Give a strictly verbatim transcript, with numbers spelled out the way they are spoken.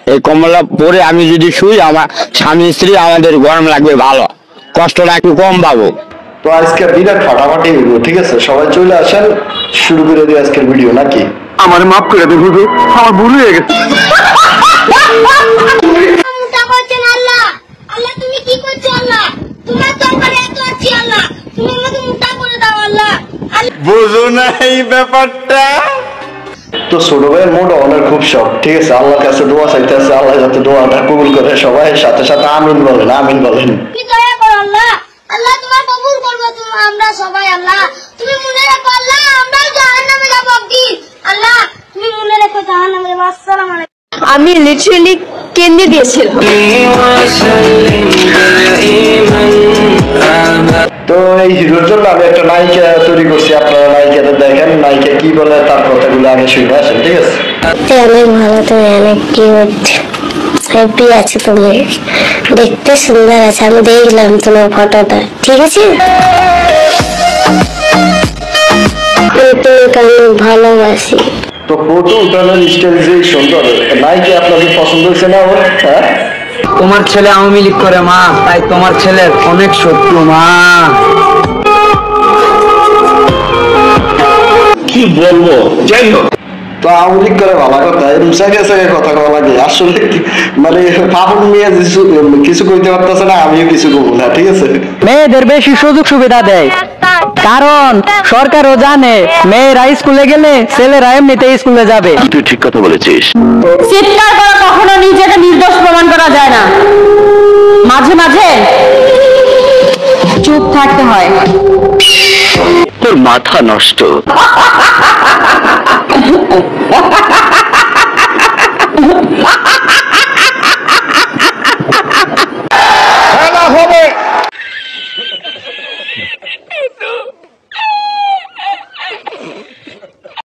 এই কম্বলটা পরে আমি যদি শুই আমার স্বামী স্ত্রী আমাদের গরম লাগবে, ভালো কষ্টটা একটু কম পাবো। তো আজকে বিরাট ফাটাফাটি হইব, ঠিক আছে? সবাই চলে আসেন, শুরু করে দিই আজকের ভিডিও নাকি? আমার মাফ করে দেন হুজুর, আমার ভুল হয়ে গেছে। আল্লাহ আল্লাহ তুমি কি করছো? আল্লাহ তোমার দরবারে এত আছি, আল্লাহ তুমি আমাকে মোটা করে দাও। আল্লাহ বুঝো না এই ব্যাপারটা। তো ছোট ভাইয়ের মোটা অনেক খুব শখ, ঠিক আছে? আল্লাহর কাছে দোয়া চাইতে আছে, আল্লাহ যাতে দোয়াটা কবুল করে। সবাই সাথে সাথে আমিন বলেন, আমিন বলেন। তুমি দয়া করো আল্লাহ, আল্লাহ তোমার কবুল করবে। তুমি আমরা সবাই আল্লাহ তুমি মনে রাখো, আল্লাহ আমরা জাহান্নামে যাব একদিন। আল্লাহ তুমি মনে রাখো জাহান্নামে যাব। আসসালামু আলাইকুম। আমি লিটারালি কেঁদে দিয়েছিলাম। তো এই হিরোর জন্য আমি একটা নায়িকা তৈরি করছি, আপনারা নায়িকাদের দেখেন, নায়িকা কি বলে তার কথাগুলো আগে শুনে আসেন, ঠিক আছে? অনেক ভালো, তুমি অনেক কিউট, হ্যাপি আছে, তুমি দেখতে সুন্দর আছে। আমি দেখলাম তোমার ফটোটা, ঠিক আছে? তোমাকে আমি ভালোবাসি। তো ফটো উঠানোর স্টাইল যে সুন্দর, নায়িকা আপনাদের পছন্দ হয়েছে না ওর? হ্যাঁ, তোমার ছেলে আওয়ামী লীগ করে মা, তাই তোমার ছেলের অনেক শত্রু মা। কি বলবো, যাই হোক। তো আওয়ামী লীগ করে ভালো কথা, এরকম জায়গায় জায়গায় কথা কওয়া লাগে। আসলে মানে ফাহুন মিয়া কিছু কইতে পারতেছে না, আমিও কিছু বলবো না, ঠিক আছে? মেয়েদের বেশি সুযোগ সুবিধা দেয়, কারণ সরকারও জানে মেয়েরা স্কুলে গেলে ছেলেরা এমনিতে স্কুলে যাবে। তুই ঠিক কথা বলেছিস। চিৎকার করে কখনো নিজেকে নির্দোষ প্রমাণ করা যায় না, মাঝে মাঝে চুপ থাকতে হয়। তোর মাথা নষ্ট।